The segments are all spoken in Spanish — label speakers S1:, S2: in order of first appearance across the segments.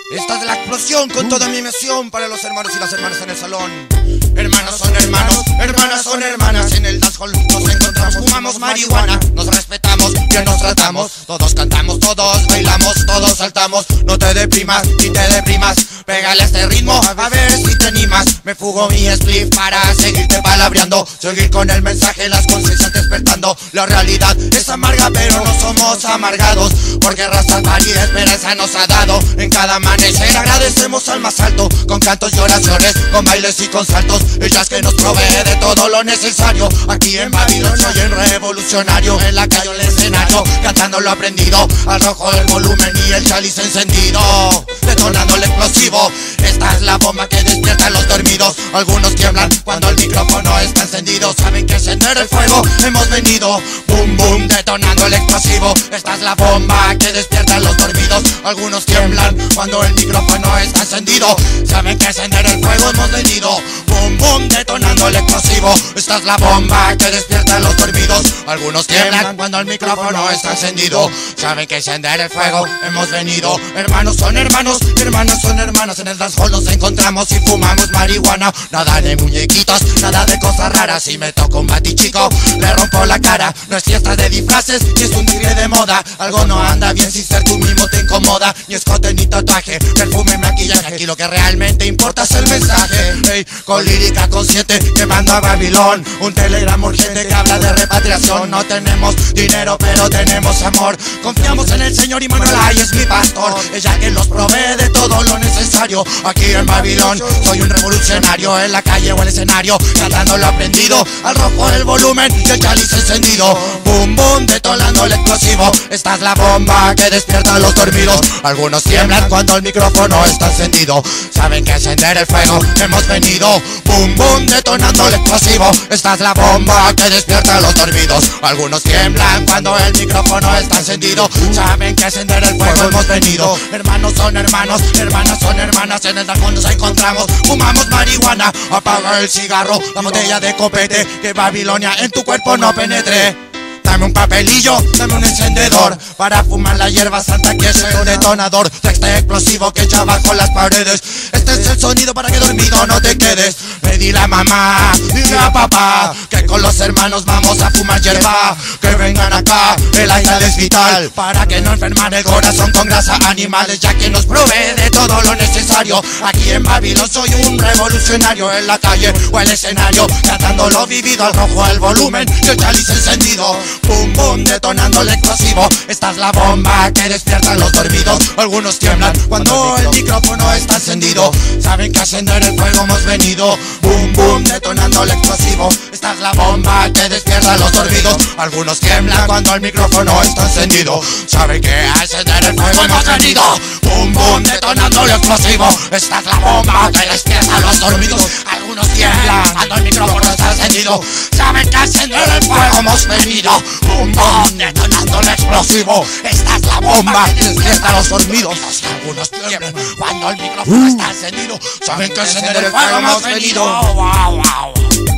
S1: Esta es la explosión con toda mi emoción para los hermanos y las hermanas en el salón. Hermanos son hermanos, hermanas son hermanas. En el dancehall nos encontramos, fumamos marihuana. Nos respetamos, bien nos tratamos. Todos cantamos, todos bailamos, todos saltamos. No te deprimas, ni te deprimas. Pégale a este ritmo, a ver si te animas. Me fugo mi spliff para seguirte palabreando. Seguir con el mensaje, las conciencias despertando. La realidad es amarga, pero no somos amargados, porque Rastafari esperanza nos ha dado. En cada amanecer agradecemos al más alto, con cantos y oraciones, con bailes y con saltos. Ella es que nos provee de todo lo necesario. Aquí en Babilón soy el revolucionario. En la calle o el escenario, cantando lo aprendido. Al rojo el volumen y el chaliz encendido, detonando el explosivo. Esta es la bomba que despierta a los dormidos. Algunos tiemblan cuando el micrófono está encendido. Saben que encender el fuego hemos venido. Boom boom, detonando el explosivo. Esta es la bomba que despierta a los dormidos. Algunos tiemblan cuando el micrófono está encendido. Saben que encender el fuego hemos venido. Boom boom, detonando el explosivo. Esta es la bomba que despierta a los dormidos. Algunos tiemblan cuando el micrófono está encendido. Saben que encender el fuego hemos venido. Hermanos son hermanos, hermanas son hermanas. En el dancehall nos encontramos y fumamos marihuana. Nada de muñequitos, nada de cosas raras. Si me toco un batichico, le rompo la cara. No es fiesta de disfraces, ni es un tigre de moda. Algo no anda bien si ser tú mismo te incomoda. Ni escote ni tatuaje, perfume, maquillaje. Aquí lo que realmente importa es el mensaje. Hey, con lírica consciente quemando a Babilón. Un telegrama urgente que habla de repatriación. No tenemos dinero pero tenemos amor. Confiamos en el Señor y Manuel Ay es mi pastor. Ella que nos provee de todo lo necesario. Aquí en Babilón soy un revolucionario. En la calle o el escenario, cantando lo aprendido. Al rojo el volumen y el chaliz encendido. Boom boom, detonando el explosivo. Esta es la bomba que despierta a los dormidos. Algunos tiemblan cuando el micrófono está encendido. Saben que encender el fuego hemos venido. Boom boom, detonando el explosivo. Esta es la bomba que despierta a los dormidos. Algunos tiemblan cuando el micrófono está encendido. Saben que encender el fuego hemos venido. Hermanos son hermanos, hermanas son hermanas. En el dancehall nos encontramos, fumamos marihuana. Apaga el cigarro, la botella de copete, que Babilonia en tu cuerpo no penetre. Dame un papelillo, dame un encendedor para fumar la hierba santa que es el detonador de este explosivo que echa bajo las paredes. Este es el sonido para que dormido no te quedes. Me dile a mamá, dile a papá que con los hermanos vamos a fumar hierba. Que vengan acá, el aire es vital para que no enfermar el corazón con grasa animales, ya que nos provee de todo lo necesario. Aquí en Babilón soy un revolucionario. En la calle o el escenario, cantando lo vivido. Al rojo el volumen y el chaliz encendido. Boom boom, detonando el explosivo. Esta es la bomba que despierta a los dormidos. Algunos tiemblan cuando el micrófono está encendido. Saben que a encender el fuego hemos venido. Boom boom, detonando el explosivo. Esta es la bomba que despierta a los dormidos. Algunos tiemblan cuando el micrófono está encendido. Saben que a encender el fuego hemos venido. Boom boom, detonando el explosivo. Esta es la bomba que despierta a los dormidos. Algunos tiemblan cuando el micrófono está encendido. Saben que a encender el fuego hemos venido. Boom boom, detonando el explosivo. Esta es la bomba que despierta a los dormidos. Algunos tiemblan cuando el micrófono está encendido. Saben que encender el fuego hemos venido. Wow, wow.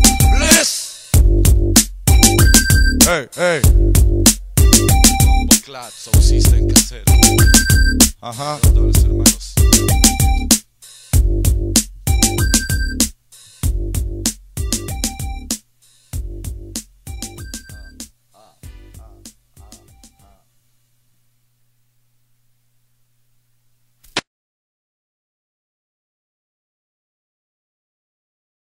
S1: Bless.
S2: Hey, hey. Claro, só existe em casero.
S1: Ajá.